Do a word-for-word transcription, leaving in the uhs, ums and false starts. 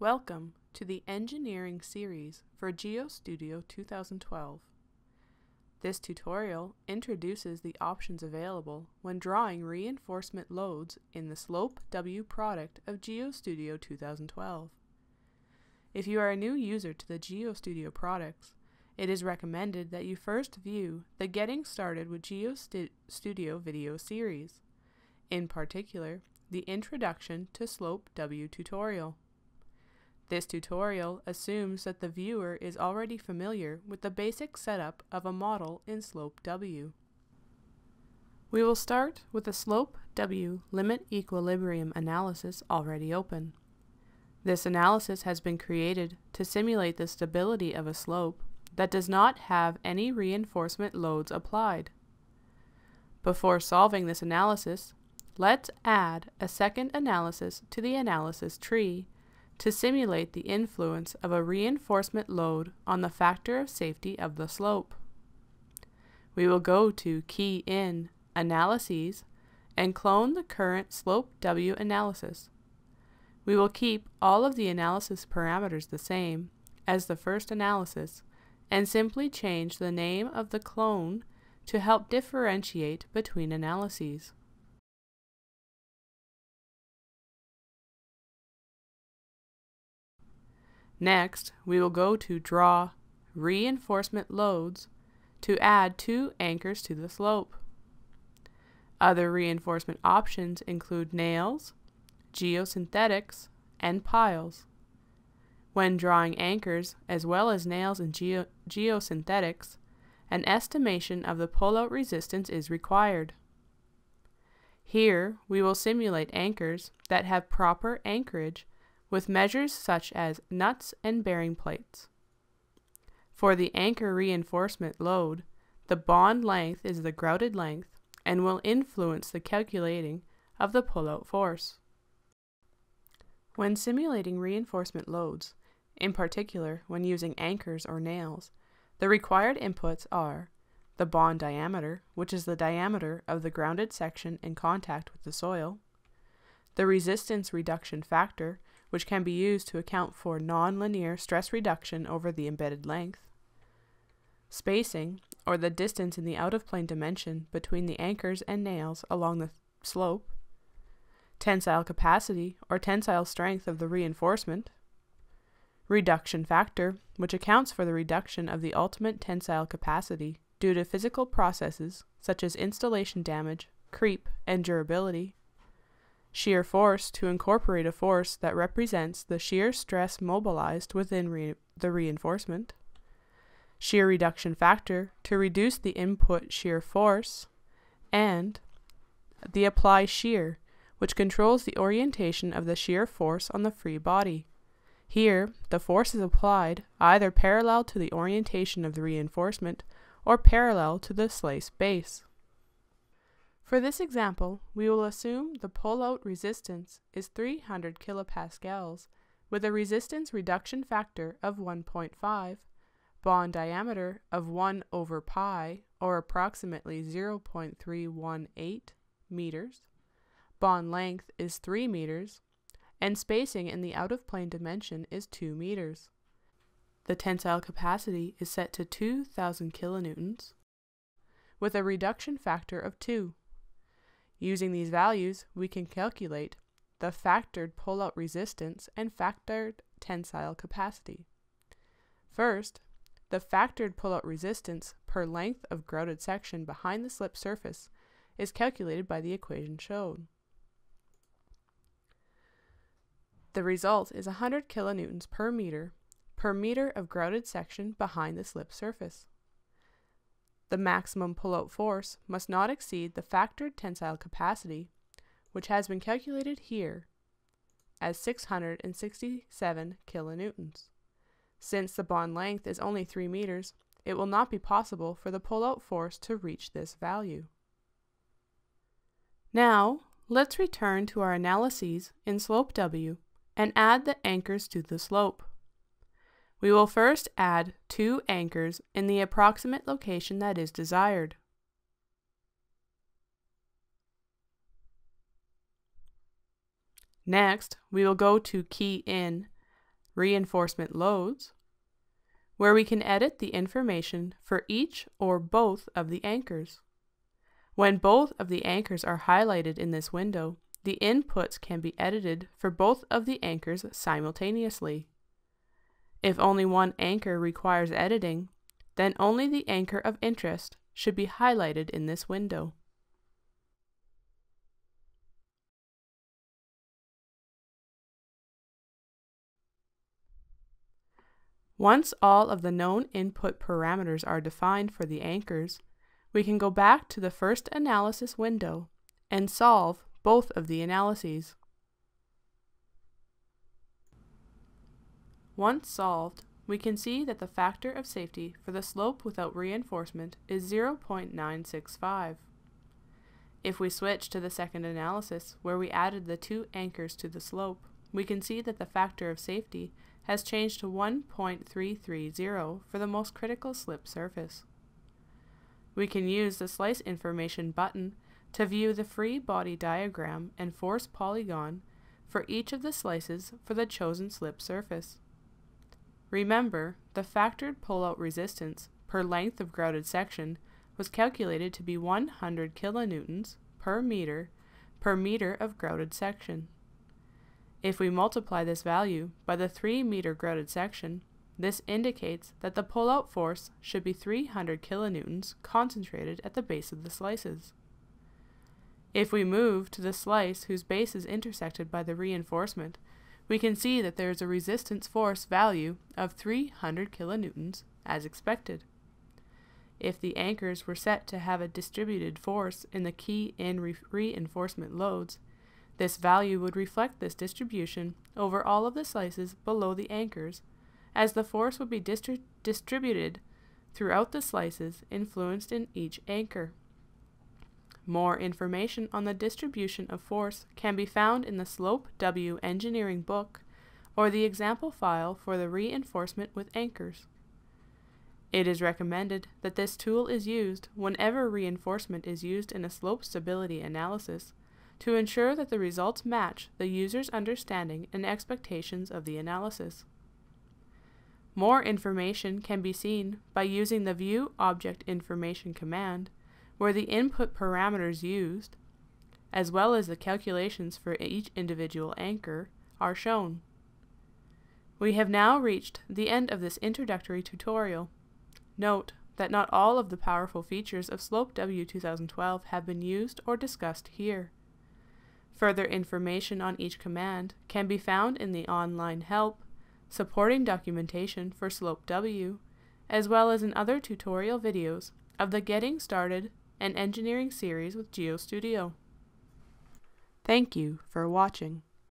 Welcome to the Engineering series for GeoStudio two thousand twelve. This tutorial introduces the options available when drawing reinforcement loads in the Slope W product of GeoStudio two thousand twelve. If you are a new user to the GeoStudio products, it is recommended that you first view the Getting Started with GeoStudio video series, in particular, the Introduction to Slope W tutorial. This tutorial assumes that the viewer is already familiar with the basic setup of a model in Slope W. We will start with the Slope W limit equilibrium analysis already open. This analysis has been created to simulate the stability of a slope that does not have any reinforcement loads applied. Before solving this analysis, let's add a second analysis to the analysis tree to simulate the influence of a reinforcement load on the factor of safety of the slope. We will go to Key in Analyses and clone the current Slope W analysis. We will keep all of the analysis parameters the same as the first analysis and simply change the name of the clone to help differentiate between analyses. Next, we will go to Draw Reinforcement Loads to add two anchors to the slope. Other reinforcement options include nails, geosynthetics, and piles. When drawing anchors as well as nails and geo geosynthetics, an estimation of the pullout resistance is required. Here, we will simulate anchors that have proper anchorage with measures such as nuts and bearing plates. For the anchor reinforcement load, the bond length is the grouted length and will influence the calculating of the pullout force. When simulating reinforcement loads, in particular when using anchors or nails, the required inputs are the bond diameter, which is the diameter of the grounded section in contact with the soil, the resistance reduction factor, which can be used to account for nonlinear stress reduction over the embedded length, spacing, or the distance in the out-of-plane dimension between the anchors and nails along the slope, tensile capacity, or tensile strength of the reinforcement, reduction factor, which accounts for the reduction of the ultimate tensile capacity due to physical processes such as installation damage, creep, and durability, shear force to incorporate a force that represents the shear stress mobilized within re the reinforcement, shear reduction factor to reduce the input shear force, and the apply shear, which controls the orientation of the shear force on the free body. Here, the force is applied either parallel to the orientation of the reinforcement or parallel to the slice base. For this example, we will assume the pull-out resistance is three hundred kilopascals with a resistance reduction factor of one point five, bond diameter of one over pi, or approximately zero point three one eight meters, bond length is three meters, and spacing in the out-of-plane dimension is two meters. The tensile capacity is set to two thousand kilonewtons with a reduction factor of two. Using these values, we can calculate the factored pullout resistance and factored tensile capacity. First, the factored pullout resistance per length of grouted section behind the slip surface is calculated by the equation shown. The result is one hundred kilonewtons per meter per meter of grouted section behind the slip surface. The maximum pullout force must not exceed the factored tensile capacity, which has been calculated here as six hundred sixty-seven kilonewtons. Since the bond length is only three meters, it will not be possible for the pullout force to reach this value. Now, let's return to our analyses in Slope W and add the anchors to the slope. We will first add two anchors in the approximate location that is desired. Next, we will go to Key in Reinforcement Loads, where we can edit the information for each or both of the anchors. When both of the anchors are highlighted in this window, the inputs can be edited for both of the anchors simultaneously. If only one anchor requires editing, then only the anchor of interest should be highlighted in this window. Once all of the known input parameters are defined for the anchors, we can go back to the first analysis window and solve both of the analyses. Once solved, we can see that the factor of safety for the slope without reinforcement is zero point nine six five. If we switch to the second analysis, where we added the two anchors to the slope, we can see that the factor of safety has changed to one point three three zero for the most critical slip surface. We can use the Slice Information button to view the free body diagram and force polygon for each of the slices for the chosen slip surface. Remember, the factored pullout resistance per length of grouted section was calculated to be one hundred kilonewtons per meter per meter of grouted section. If we multiply this value by the three meter grouted section, this indicates that the pullout force should be three hundred kilonewtons concentrated at the base of the slices. If we move to the slice whose base is intersected by the reinforcement, we can see that there is a resistance force value of three hundred kilonewtons as expected. If the anchors were set to have a distributed force in the key in re reinforcement loads, this value would reflect this distribution over all of the slices below the anchors, as the force would be distri distributed throughout the slices influenced in each anchor. More information on the distribution of force can be found in the Slope W engineering book or the example file for the reinforcement with anchors. It is recommended that this tool is used whenever reinforcement is used in a slope stability analysis to ensure that the results match the user's understanding and expectations of the analysis. More information can be seen by using the View Object Information command, where the input parameters used, as well as the calculations for each individual anchor, are shown. We have now reached the end of this introductory tutorial. Note that not all of the powerful features of Slope W two thousand twelve have been used or discussed here. Further information on each command can be found in the online help, supporting documentation for Slope W, as well as in other tutorial videos of the Getting Started and Engineering series with GeoStudio. Thank you for watching.